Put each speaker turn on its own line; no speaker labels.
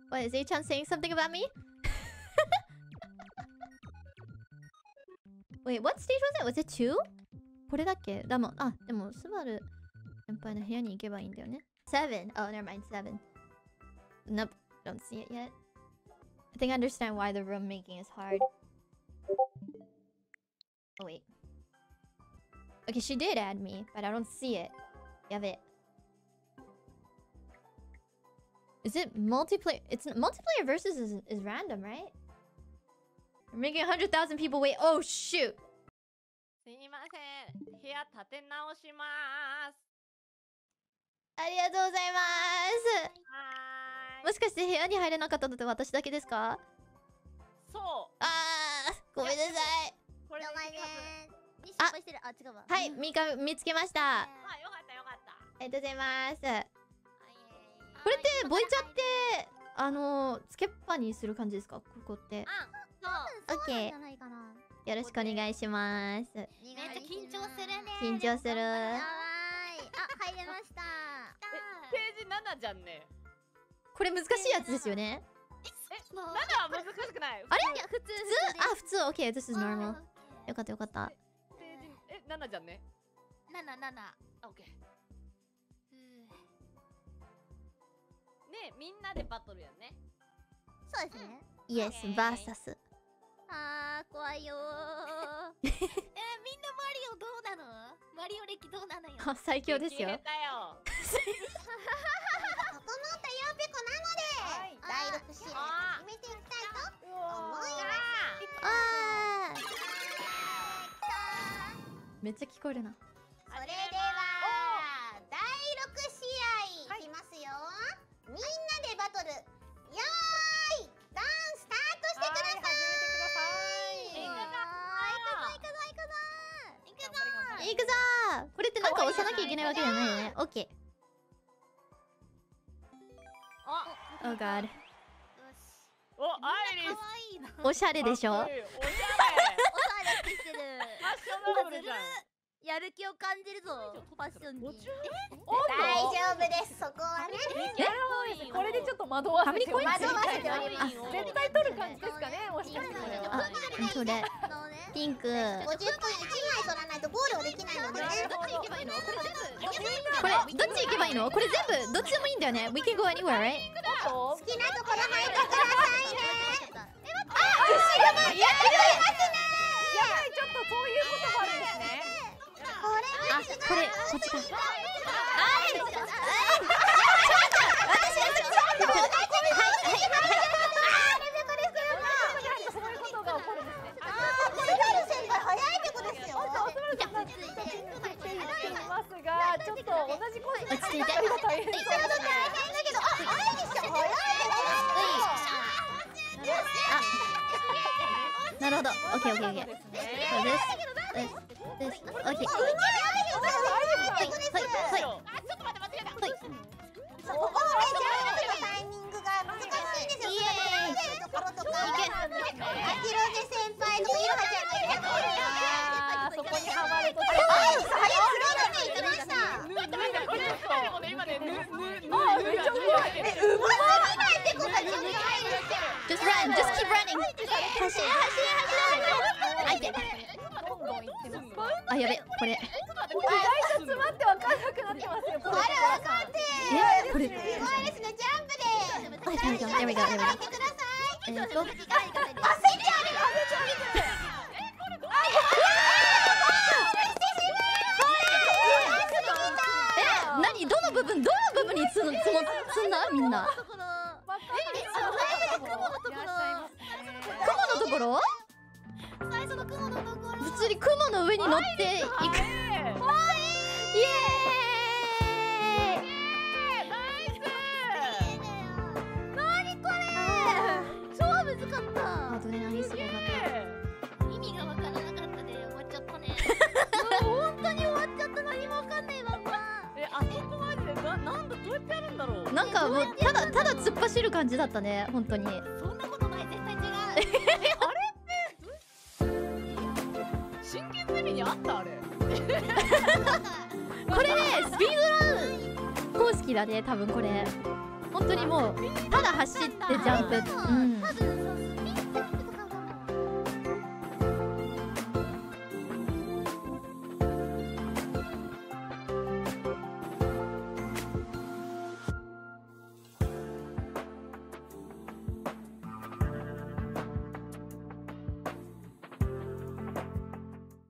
What, is A-chan saying something about me? Wait, what stage was it? Was it 2? これだっけ？でも、でも、スバル先輩の部屋に行けばいいんだよね。7. Oh, never mind. 7. Nope. Don't see it yet. I think I understand why the room making is hard. Oh, wait. Okay, she did add me, but I don't see it. Yabe. Is it multiplayer? It's multiplayer versus is random, right? We're making 100,000 people wait. Oh, shoot.
すいません。部屋建て直します。
ありがとうございます。もしかして部屋に入れなかったのって私だけですか？
そう。
ごめんなさい。
これ
どうもねー。失敗してる。あ、違うわ。
はい、ミカ見つけました。
よかったよかった。
ありがとうございます。これってボイチャってつけっぱにする感じですか？ここって。
そう。
オッケー。よろしくお願いします。
めっちゃ緊張するね。
緊張する。
やばい。入れました。
ページ7じゃんね。
これ難しいやつですよね。
7は難しくない。
あれ？
いや普通。
普通。オッケー、this is normal。よかったよかった。
ページ7じゃんね。
7。
オッケー。ね、みんなでバトルやね。
そうですね。
Yes, VS。
怖いよー。みんなマリオどうなの？マリオ歴どうなのよ。
最強ですよ。
整ったよ。
整ったよペコなので、第6試合始めていきたいと思います。
めっちゃ聞こえるな。
それでは第6試合いきますよ。みんなでバトル。よーい、ダンスタートしてください。
行くぞー。これってなんか押さなきゃいけないわけじゃないよね。オッケー。Oh god。
アイリス。
おしゃれでしょ？
おしゃれ。
おしゃれしてる。
ファッショナブルじゃん。
やる気を感じるぞ。ファッションに。
大
丈夫です。そこはね。
これでちょっと惑わせて
惑わせております。
絶対取る感じですかね。もしかしてこれは。
それ。ピンク。
50分1枚取らないとゴールをできないのでね。
これどっち行けばいいの？これ全部どっちでもいいんだよね。We can go anywhere, right?
好きなところ入ってくださいね。
牛が待ってますね。
やばい、ちょっとそういうこともあるんですね。
これこっちか。
ちょっと同じコース
落ち着いて。なるほど。オッケーオッケーオッケー。です。オッケー。はい。
ちょっと待って間違えた。
タイミングが難しいんですよ。ところとか。アキロゼ先輩とイロハちゃんがいるところが。
そこにハマると。
Just run, just keep running. 走れ。あ、やべ、これ。
台車詰まって分かんなくなってますよ。
分かって。
これ。
すごいですね、ジャンプで。
There we go, there we go.
焦ってあ
何？どの部分に積んだ？みんな。雲のところ？
最初の雲のところ。
普通に雲の上に乗っていく。イエーイ！
何これ？超難かった。
アドレナリンすごかった。
意味がわからなかったで終わっちゃったね。本当に終わっちゃった。何もわかんないまんま。
あそこマジでなんだどうやってやるんだろう。
なんかもうただ突っ走る感じだったね、本当に。
そんなことない、絶対違う。
真剣ゼミにあったあれ。
これね、スピードラン方式だね、多分これ。 本当にもうただ走ってジャンプ。うん。